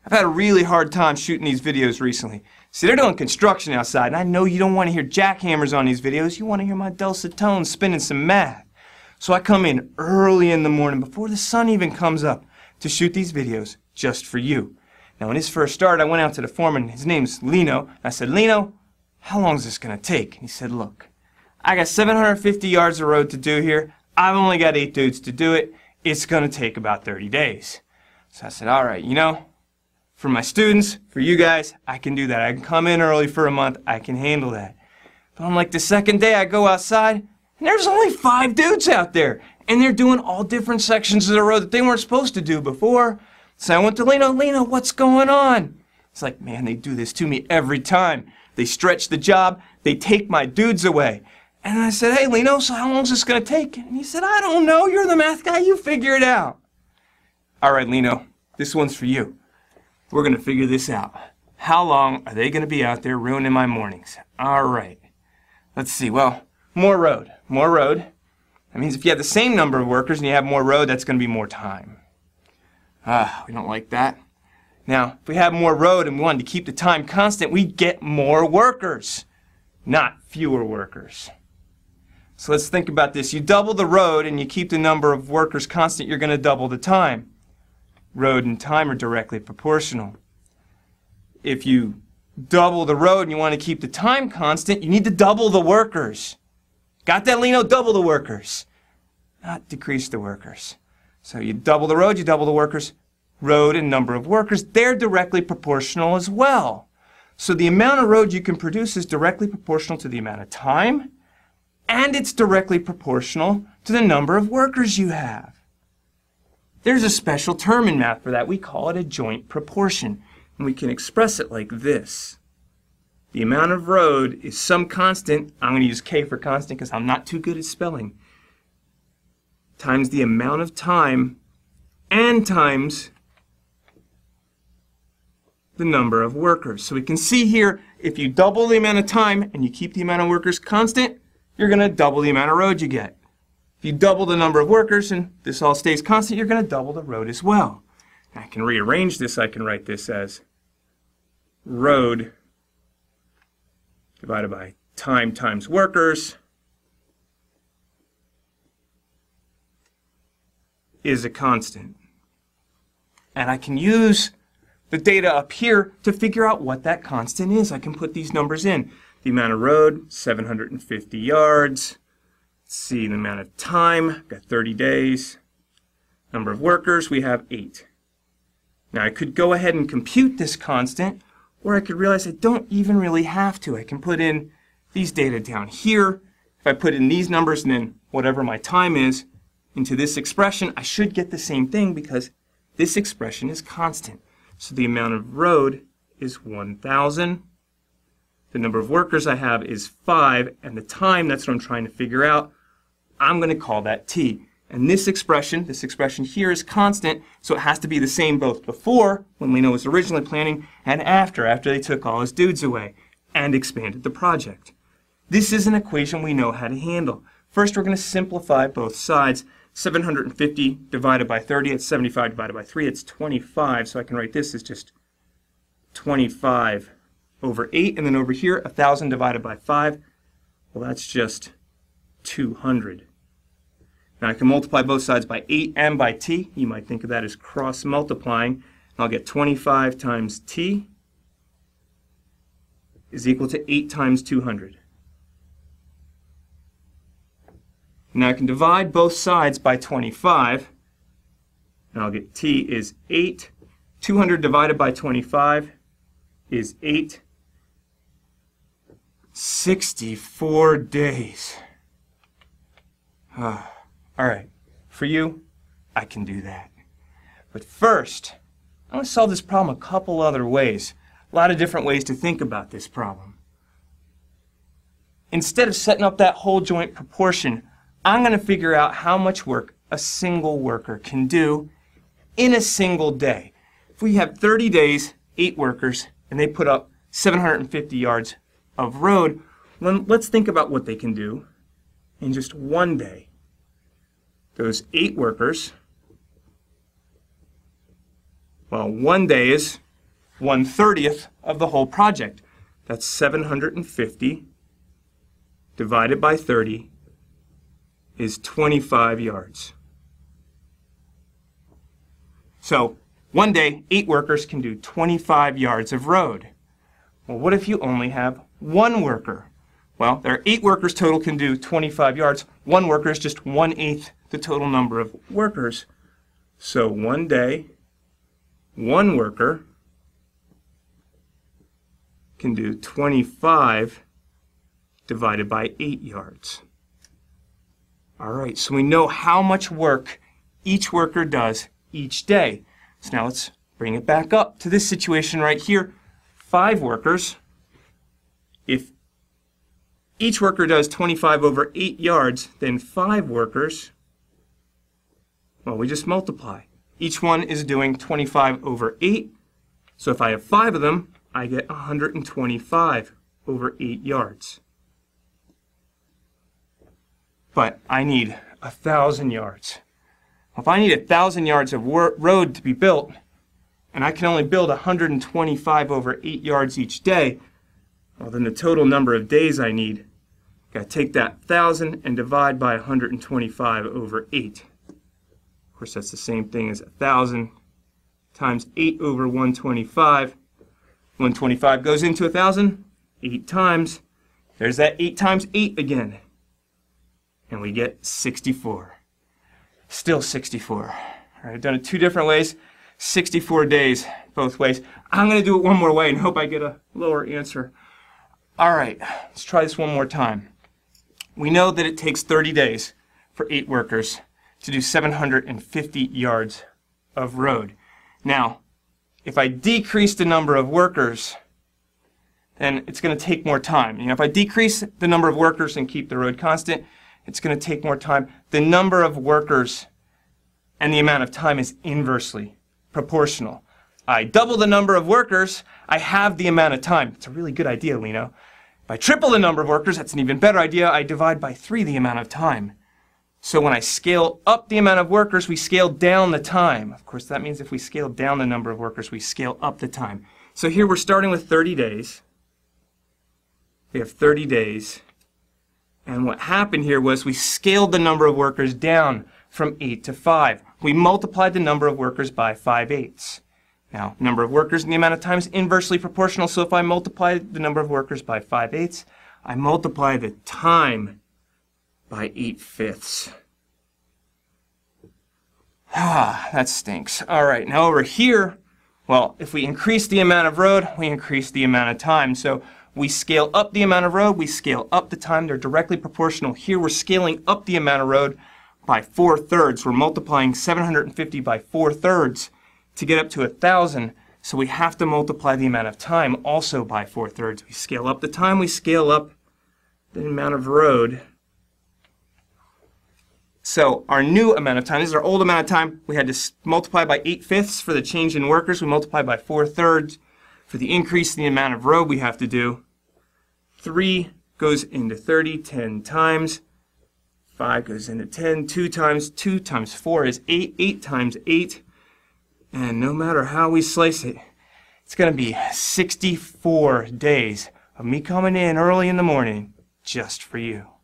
I've had a really hard time shooting these videos recently. See, they're doing construction outside, and I know you don't want to hear jackhammers on these videos. You want to hear my dulcet tones spinning some math. So I come in early in the morning, before the sun even comes up, to shoot these videos just for you. Now, when this first started, I went out to the foreman. His name's Lino. I said, Lino, how long is this going to take? And he said, look, I got 750 yards of road to do here. I've only got 8 dudes to do it. It's going to take about 30 days. So I said, all right, you know, for my students, for you guys, I can do that. I can come in early for a month. I can handle that. But on like the second day, I go outside, and there's only 5 dudes out there. And they're doing all different sections of the road that they weren't supposed to do before. So I went to Lino, Lino, what's going on? It's like, man, they do this to me every time. They stretch the job. They take my dudes away. And I said, hey, Lino, so how long is this going to take? And he said, I don't know. You're the math guy. You figure it out. All right, Lino, this one's for you. We're going to figure this out. How long are they going to be out there ruining my mornings? All right. Let's see. Well, more road. More road. That means if you have the same number of workers and you have more road, that's going to be more time. We don't like that. Now, if we have more road and we wanted to keep the time constant, we get more workers, not fewer workers. So let's think about this. You double the road and you keep the number of workers constant, you're going to double the time. Road and time are directly proportional. If you double the road and you want to keep the time constant, you need to double the workers. Got that, Lino? Double the workers, not decrease the workers. So you double the road, you double the workers. Road and number of workers, they're directly proportional as well. So the amount of road you can produce is directly proportional to the amount of time, and it's directly proportional to the number of workers you have. There's a special term in math for that. We call it a joint proportion, and we can express it like this. The amount of road is some constant, I'm going to use K for constant because I'm not too good at spelling, times the amount of time and times the number of workers. So we can see here, if you double the amount of time and you keep the amount of workers constant, you're going to double the amount of road you get. If you double the number of workers and this all stays constant, you're going to double the road as well. And I can rearrange this. I can write this as road divided by time times workers is a constant. And I can use the data up here to figure out what that constant is. I can put these numbers in. The amount of road, 750 yards. Let's see, the amount of time, got 30 days. Number of workers, we have 8. Now I could go ahead and compute this constant, or I could realize I don't even really have to. I can put in these data down here. If I put in these numbers and then whatever my time is into this expression, I should get the same thing because this expression is constant. So the amount of road is 1,000. The number of workers I have is 5, and the time, that's what I'm trying to figure out, I'm going to call that t. And this expression here is constant, so it has to be the same both before, when Lino was originally planning, and after they took all his dudes away and expanded the project. This is an equation we know how to handle. First, we're going to simplify both sides. 750 divided by 30, it's 75 divided by 3, it's 25. So I can write this as just 25 over 8. And then over here, 1,000 divided by 5, well, that's just 200. Now I can multiply both sides by 8 and by t. You might think of that as cross-multiplying. I'll get 25 times t is equal to 8 times 200. Now I can divide both sides by 25, and I'll get t is 8. 200 divided by 25 is 8. 64 days. All right, for you, I can do that. But first, I'm going to solve this problem a couple other ways. A lot of different ways to think about this problem. Instead of setting up that whole joint proportion, I'm going to figure out how much work a single worker can do in a single day. If we have 30 days, 8 workers, and they put up 750 yards of road, then let's think about what they can do in just one day. Those 8 workers, well, one day is 1/30 of the whole project. That's 750 divided by 30 is 25 yards. So one day, 8 workers can do 25 yards of road. Well, what if you only have 1 worker? Well, there are 8 workers total can do 25 yards. 1 worker is just 1/8 the total number of workers. So one day, 1 worker can do 25 divided by 8 yards. All right, so we know how much work each worker does each day. So now let's bring it back up to this situation right here. 5 workers. If each worker does 25 over 8 yards, then 5 workers, well, we just multiply. Each one is doing 25 over 8. So if I have 5 of them, I get 125 over 8 yards. But I need 1,000 yards. If I need 1,000 yards of road to be built, and I can only build 125 over 8 yards each day, well, then the total number of days I need, got to take that 1,000 and divide by 125 over 8. Of course, that's the same thing as 1,000 times 8 over 125. 125 goes into 1,000 8 times. There's that 8 times 8 again. And we get 64. Still 64. All right, I've done it 2 different ways. 64 days both ways. I'm going to do it one more way and hope I get a lower answer. All right, let's try this one more time. We know that it takes 30 days for 8 workers to do 750 yards of road. Now, if I decrease the number of workers, then it's going to take more time. If I decrease the number of workers and keep the road constant, it's going to take more time. The number of workers and the amount of time is inversely proportional. I double the number of workers, I have the amount of time. It's a really good idea, Lino. If I triple the number of workers, that's an even better idea. I divide by 3 the amount of time. So when I scale up the amount of workers, we scale down the time. Of course, that means if we scale down the number of workers, we scale up the time. So here we're starting with 30 days. We have 30 days. And what happened here was we scaled the number of workers down from 8 to 5. We multiplied the number of workers by 5/8. Now, number of workers and the amount of time is inversely proportional, so if I multiply the number of workers by 5/8, I multiply the time by 8/5. That stinks. All right, now over here, well, if we increase the amount of road, we increase the amount of time. So we scale up the amount of road, we scale up the time. They're directly proportional. Here we're scaling up the amount of road by 4/3. We're multiplying 750 by 4/3 to get up to 1,000. So we have to multiply the amount of time also by 4/3. We scale up the time, we scale up the amount of road. So our new amount of time, this is our old amount of time, we had to multiply by 8/5 for the change in workers. We multiply by 4/3 for the increase in the amount of road we have to do. 3 goes into 30 10 times. 5 goes into 10. 2 times 4 is 8. 8 times 8. And no matter how we slice it, it's going to be 64 days of me coming in early in the morning just for you.